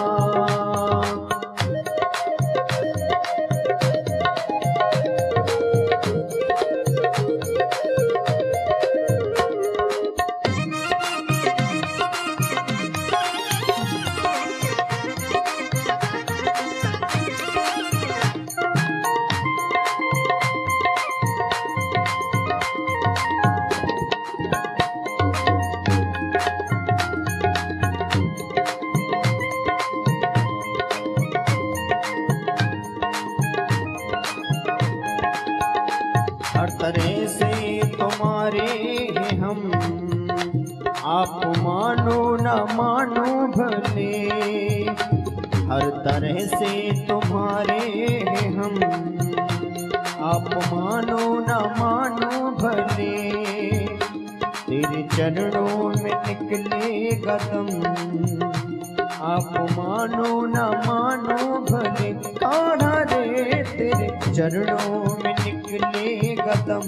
हर तरह से तुम्हारे हैं हम, आप मानो न मानो भले, हर तरह से तुम्हारे हैं हम, आप मानो न मानो भले, तेरे चरणों में निकले कदम, आप मानो न मानो भले, कान्हा रे तेरे चरणों में निकले कदम,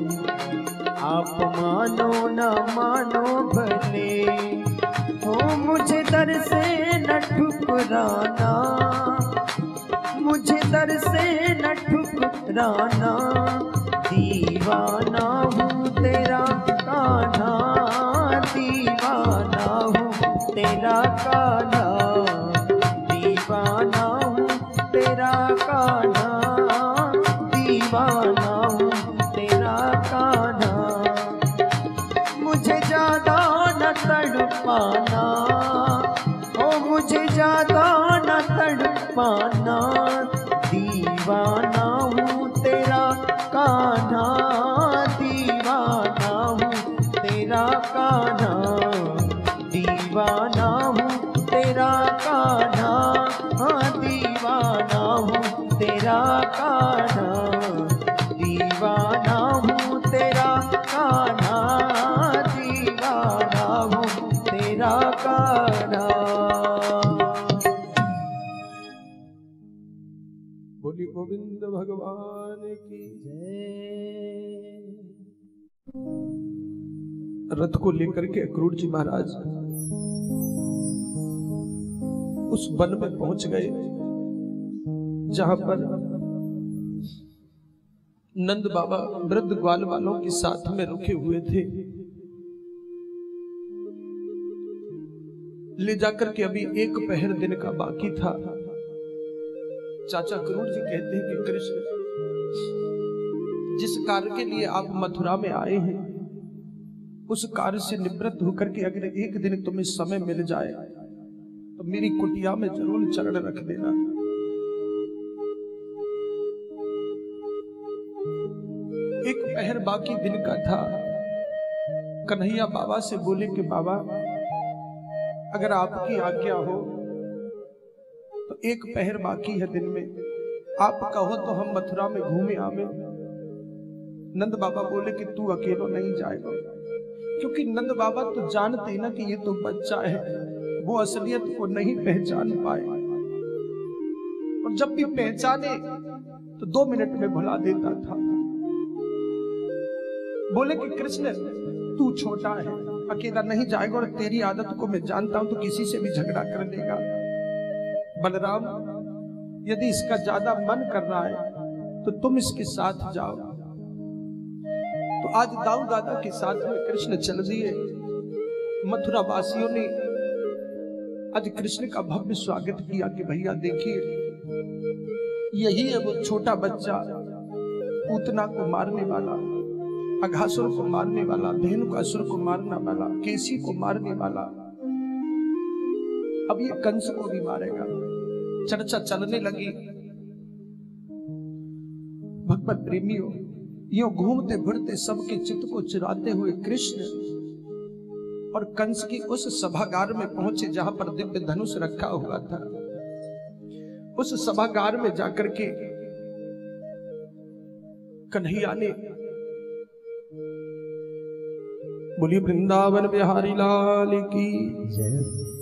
आप मानो न मानो भले, हो मुझे दर से न ठुकराना, मुझे दर से न ठुकराना, दीवाना हूँ तेरा कान्हा, दीवाना हूँ तेरा कान्हा, दीवाना हूँ तेरा कान्हा, दीवाना हूँ तेरा कान्हा, मुझे ज्यादा न तड़पाना, ओ मुझे ज्यादा न तड़पाना, दीवाना हूँ तेरा कान्हा, दीवाना हूँ तेरा कान्हा, दीवाना हूँ तेरा कान्हा, हाँ दीवाना हूँ तेरा कान्हा, दीवाना हूँ तेरा कान्हा, दीवाना हूँ तेरा कान्हा। बोली गोविंद भगवान की जय। रथ को लेकर के अक्रूर जी महाराज उस वन में पहुंच गए जहां पर नंद बाबा वृद्ध ग्वाल वालों के साथ में रुके हुए थे। ले जाकर के अभी एक पहर दिन का बाकी था। चाचा अक्रूर जी कहते हैं कि कृष्ण, जिस कार्य के लिए आप मथुरा में आए हैं उस कार्य से निवृत्त होकर के अगर एक दिन तुम्हें समय मिल जाए तो मेरी कुटिया में जरूर चरण रख देना। एक पहर बाकी दिन का था। कन्हैया बाबा से बोले कि बाबा अगर आपकी आज्ञा हो तो एक पहर बाकी है दिन में, आप कहो तो हम मथुरा में घूमे आवे। नंद बाबा बोले कि तू अकेलो नहीं जाएगा, क्योंकि नंद बाबा तो जानते ना कि ये तो बच्चा है, वो असलियत को नहीं पहचान पाए, और जब भी पहचाने तो दो मिनट में भुला देता था। बोले कि कृष्ण तू छोटा है, अकेला नहीं जाएगा, और तेरी आदत को मैं जानता हूं, तो किसी से भी झगड़ा कर लेगा। बलराम यदि इसका ज्यादा मन कर रहा है तो तुम इसके साथ जाओ। तो आज दाऊ दादा के साथ में कृष्ण चल दिए। मथुरा वासियों ने आज कृष्ण का भव्य स्वागत किया कि भैया देखिए यही है वो छोटा बच्चा पूतना को मारने वाला, अघासुर को मारने वाला, धेनुकासुर को मारने वाला, केसी को मारने वाला, अब ये कंस को भी मारेगा। चर्चा चलने लगी। भगवत प्रेमियों, यो घूमते फिरते सबके चित्त को चुराते हुए कृष्ण और कंस की उस सभागार में पहुंचे जहां पर दिव्य धनुष रखा हुआ था। उस सभागार में जाकर के कन्हैया ने बोली वृंदावन बिहारी लाल की जय।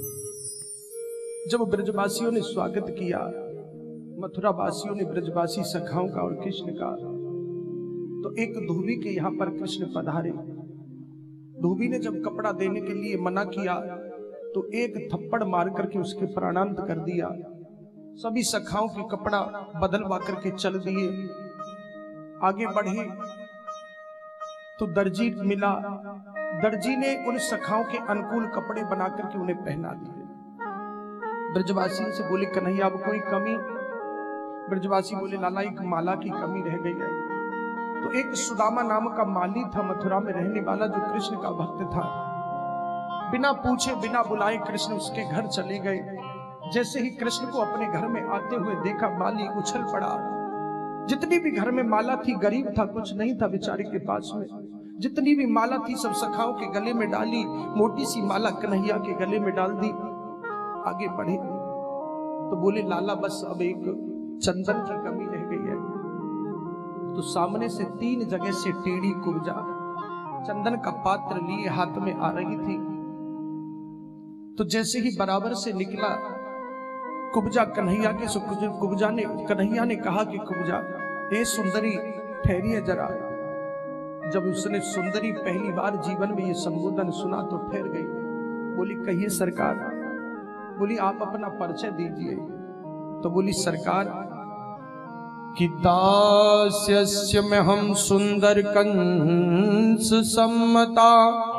जब ब्रजवासियों ने स्वागत किया, मथुरा वासियों ने ब्रजवासी सखाओं का और कृष्ण का, तो एक धोबी के यहां पर कृष्ण पधारे। धोबी ने जब कपड़ा देने के लिए मना किया तो एक थप्पड़ मार करके उसके प्राणांत कर दिया। सभी सखाओं के कपड़ा बदलवा करके चल दिए। आगे बढ़े तो दर्जी मिला। दर्जी ने उन सखाओं के अनुकूल कपड़े बना करके उन्हें पहना दिए। ब्रजवासी से बोले कन्हैया अब कोई कमी? ब्रजवासी बोले लाला एक माला की कमी रह गई है। तो एक सुदामा नाम का माली था मथुरा में रहने वाला, जो कृष्ण का भक्त था। बिना पूछे बिना बुलाए कृष्ण उसके घर चले गए। जैसे ही कृष्ण को अपने घर में आते हुए देखा, माली उछल पड़ा। जितनी भी घर में माला थी, गरीब था, कुछ नहीं था बेचारे के पास में, जितनी भी माला थी सब सखाओं के गले में डाली। मोटी सी माला कन्हैया के गले में डाल दी। आगे बढ़े तो बोले लाला बस अब एक चंदन की कमी रह गई है। तो सामने से तीन जगह से टेढ़ी कुब्जा चंदन का पात्र लिए हाथ में आ रही थी। तो जैसे ही बराबर से निकला कुब्जा कन्हैया के, कुब्जा ने कन्हैया ने कहा कि कुब्जा ए सुंदरी ठहरिए जरा। जब उसने सुंदरी पहली बार जीवन में ये संबोधन सुना तो ठहर गई। बोली कहिए सरकार। बोली आप अपना परिचय दीजिए। तो बोली सरकार कि दास्यस्य में हम सुंदर कंस सम्मता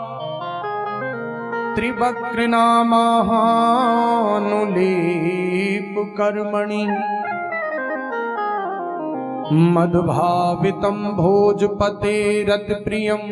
त्रिवक्र नामानुलेप कर्मणि मदभावितं भोजपते रत प्रियम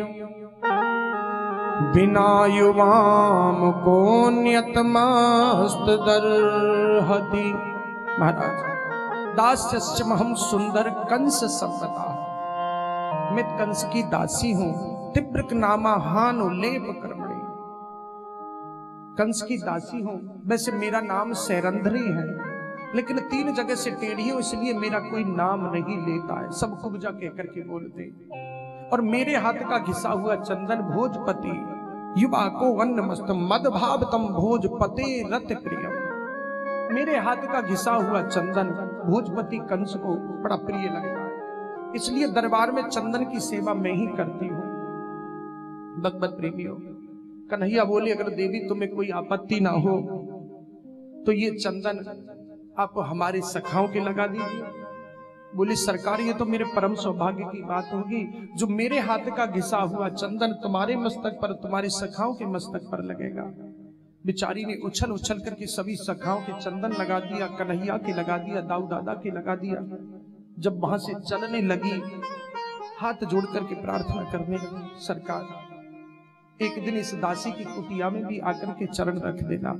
बिना युवाम को न्यतमस्त दरहति। महाराज दास्यस्य हम सुंदर कंस सम्मता, मैं कंस की दासी हूं। तिब्रक नामा हानुलेप कर्मणि, कंस की दासी हूं। वैसे मेरा नाम सैरंध्री है, लेकिन तीन जगह से टेढ़ी हूं, इसलिए मेरा कोई नाम नहीं लेता है, सब कुब्जा कहकर के बोलते। और मेरे हाथ का घिसा हुआ चंदन भोजपति युवा को वन्न मस्त मद भाव तम भोजपते रत प्रियम, मेरे हाथ का घिसा हुआ चंदन भोजपति कंस को बड़ा प्रिय लगता है, इसलिए दरबार में चंदन की सेवा मैं ही करती हूँ। भगवत प्रेमियों, कन्हैया बोले अगर देवी तुम्हें कोई आपत्ति ना हो तो ये चंदन आप हमारे सखाओं के लगा दीजिए। बोली सरकार ये तो मेरे परम सौभाग्य की बात होगी, जो मेरे हाथ का घिसा हुआ चंदन तुम्हारे मस्तक पर, तुम्हारे सखाओं के मस्तक पर लगेगा। बिचारी ने उछल उछल करके सभी सखाओं के चंदन लगा दिया, कन्हैया के लगा दिया, दाऊ दादा के लगा दिया। जब वहां से चलने लगी हाथ जोड़ करके प्रार्थना करने लगी, सरकार एक दिन इस दासी की कुटिया में भी आकर के चरण रख देना।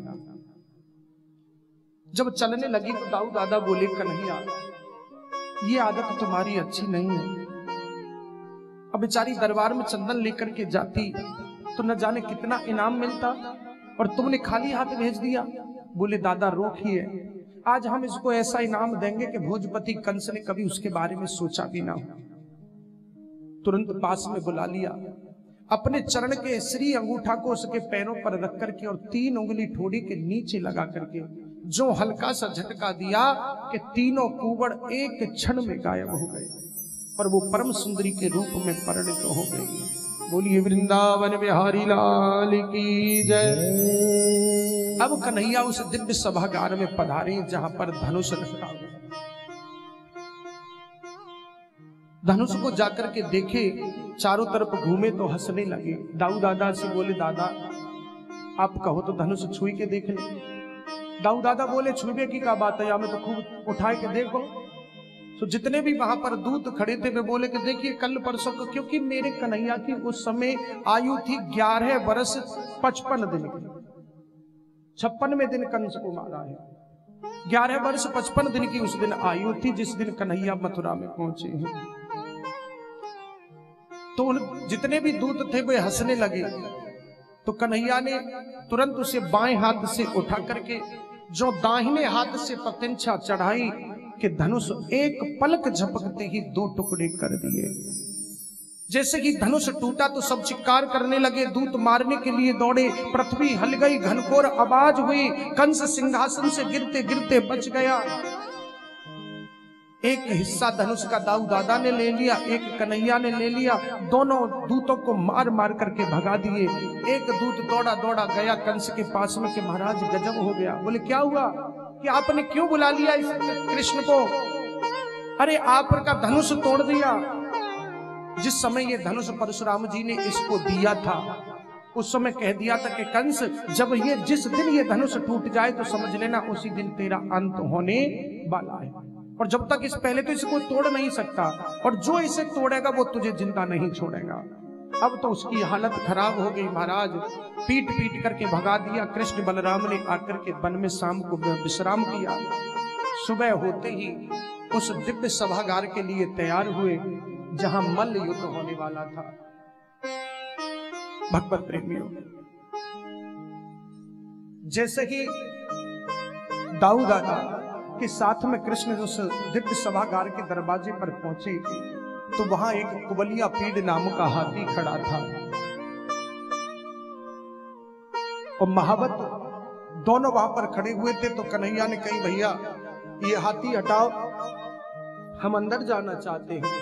जब चलने लगी तो दाऊ दादा बोले कन्हैया ये आदत तुम्हारी अच्छी नहीं है। अब बेचारी दरबार में चंदन लेकर के जाती तो न जाने कितना इनाम मिलता, और तुमने खाली हाथ भेज दिया। बोले दादा रोकिए, आज हम इसको ऐसा इनाम देंगे कि भोजपति कंस ने कभी उसके बारे में सोचा भी ना हो। तुरंत पास में बुला लिया, अपने चरण के श्री अंगूठा को उसके पैरों पर रख करके और तीन उंगली ठोड़ी के नीचे लगा करके जो हल्का सा झटका दिया कि तीनों कुंवर एक क्षण में गायब हो गए और वो परम सुंदरी के रूप में परिणत हो गई। बोलिए वृंदावन बिहारी लाल की जय। अब कन्हैया उस दिव्य सभागार में पधारे जहां पर धनुष रखा। धनुष को जाकर के देखे, चारों तरफ घूमे तो हंसने लगे। दाऊ दादा से बोले दादा आप कहो तो धनुष छुई के देख ले। दाऊ दादा बोले छुबे की क्या बात है, या में तो खूब उठाए के देखो। तो जितने भी वहां पर दूत खड़े थे वे बोले कि देखिए कल परसों को, क्योंकि मेरे कन्हैया की उस समय आयु थी ग्यारह वर्ष पचपन दिन की, छप्पनवें दिन कंस को मारा है। ग्यारह वर्ष पचपन दिन की उस दिन आयु थी जिस दिन कन्हैया मथुरा में पहुंचे हैं। तो उन जितने भी दूत थे वे हंसने लगे। तो कन्हैया ने तुरंत उसे बाएं हाथ से उठा करके जो दाहिने हाथ से प्रत्यंछा चढ़ाई कि धनुष एक पलक झपकते ही दो टुकड़े कर दिए। जैसे कि धनुष टूटा तो सब चित्कार करने लगे, दूत मारने के लिए दौड़े, पृथ्वी हल गई, घनघोर आवाज हुई, कंस सिंहासन से गिरते गिरते बच गया। एक हिस्सा धनुष का दाऊ दादा ने ले लिया, एक कन्हैया ने ले लिया, दोनों दूतों को मार मार करके भगा दिए। एक दूत दौड़ा दौड़ा गया कंस के पास में कि महाराज गजब हो गया। बोले क्या हुआ कि आपने क्यों बुला लिया इस कृष्ण को? अरे आपका धनुष तोड़ दिया। जिस समय ये धनुष परशुराम जी ने इसको दिया था उस समय कह दिया था कि कंस जब ये जिस दिन ये धनुष टूट जाए तो समझ लेना उसी दिन तेरा अंत होने वाला है, और जब तक इस पहले तो इसे कोई तोड़ नहीं सकता, और जो इसे तोड़ेगा वो तुझे जिंदा नहीं छोड़ेगा। अब तो उसकी हालत खराब हो गई महाराज, पीट पीट करके भगा दिया। कृष्ण बलराम ने आकर के वन में शाम को विश्राम किया। सुबह होते ही उस दिव्य सभागार के लिए तैयार हुए जहां मल्ल युद्ध होने वाला था। भगवत प्रेमियों, जैसे ही दाऊ दादा के साथ में कृष्ण उस दिव्य सभागार के दरवाजे पर पहुंचे तो वहां एक कुबलिया पीड़ नाम का हाथी खड़ा था, और महावत दोनों वहां पर खड़े हुए थे। तो कन्हैया ने कही भैया ये हाथी हटाओ, हम अंदर जाना चाहते हैं।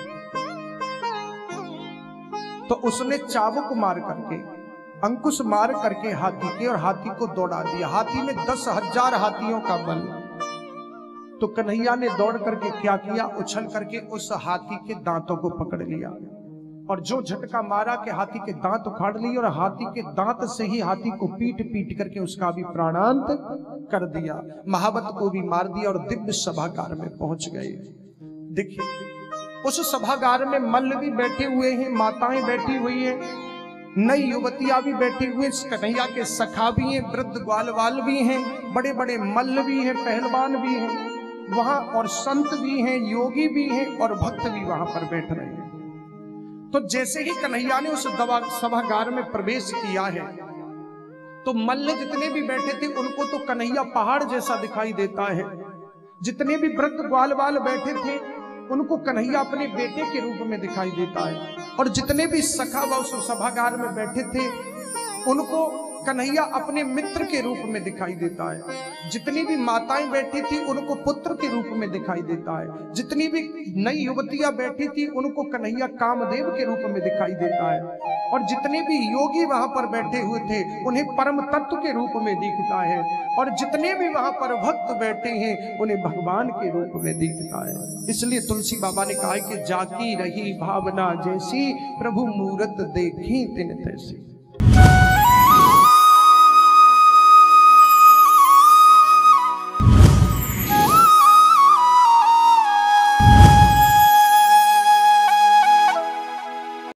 तो उसने चाबुक मार करके, अंकुश मार करके हाथी के, और हाथी को दौड़ा दिया। हाथी में दस हजार हाथियों का बल। तो कन्हैया ने दौड़ करके क्या किया, उछल करके उस हाथी के दांतों को पकड़ लिया, और जो झटका मारा कि हाथी के दांत उखाड़ लिए, और हाथी के दांत से ही हाथी को पीट पीट करके उसका भी प्राणांत कर दिया। महावत को भी मार दिया और दिव्य सभागार में पहुंच गए। देखिए उस सभागार में मल्ल भी बैठे हुए हैं, माताएं बैठी हुई हैं, नई युवतियां भी बैठी हुई, कन्हैया के सखा भी हैं, वृद्ध ग्वालवाल भी हैं, बड़े बड़े मल्ल भी हैं, पहलवान भी हैं वहां, और संत भी हैं, योगी भी हैं, और भक्त भी वहां पर बैठ रहे हैं। तो जैसे ही कन्हैया ने उस सभागार में प्रवेश किया है तो मल्ल जितने भी बैठे थे उनको तो कन्हैया पहाड़ जैसा दिखाई देता है। जितने भी वृद्ध ग्वालवाल बैठे थे उनको कन्हैया अपने बेटे के रूप में दिखाई देता है, और जितने भी सखा व उस सभागार में बैठे थे उनको कन्हैया अपने मित्र के रूप में दिखाई देता है। जितनी भी माताएं बैठी थी उनको पुत्र के रूप में दिखाई देता है। जितनी भी नई युवतियां बैठी थी उनको कन्हैया कामदेव के रूप में दिखाई देता है, और जितने भी योगी वहां पर बैठे हुए थे उन्हें परम तत्व के रूप में दिखता है, और जितने भी वहां पर भक्त बैठे हैं उन्हें भगवान के रूप में दिखता है। इसलिए तुलसी बाबा ने कहा कि जाकी रही भावना जैसी, प्रभु मूरत देखी तिन तैसी।